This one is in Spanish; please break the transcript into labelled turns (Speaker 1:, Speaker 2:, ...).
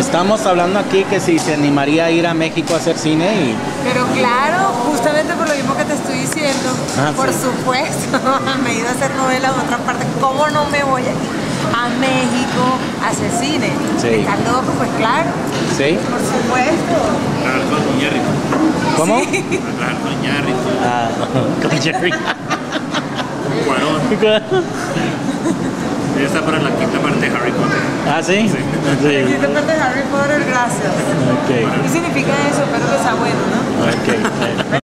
Speaker 1: Estamos hablando aquí que si se animaría a ir a México a hacer cine y...
Speaker 2: Pero claro, justamente por lo mismo que te estoy diciendo, por
Speaker 1: sí.
Speaker 2: supuesto, me he ido a hacer novelas en otra parte. ¿Cómo no me voy a México a hacer cine?
Speaker 1: Sí.
Speaker 2: ¿Estás loco? Pues claro.
Speaker 1: ¿Sí?
Speaker 2: Por supuesto.
Speaker 3: Trabajar con Jerry.
Speaker 1: ¿Cómo?
Speaker 2: Sí.
Speaker 3: Trabajar con Jerry.
Speaker 1: Ah, con Jerry.
Speaker 3: Un Cuarón. Ella está para la quinta parte de Harry Potter.
Speaker 1: ¿Ah, sí?
Speaker 3: Sí.
Speaker 2: Si te parte de Harry Potter, gracias.
Speaker 1: Ok.
Speaker 2: ¿Qué significa eso? Espero que sea bueno, ¿no?
Speaker 1: Ok.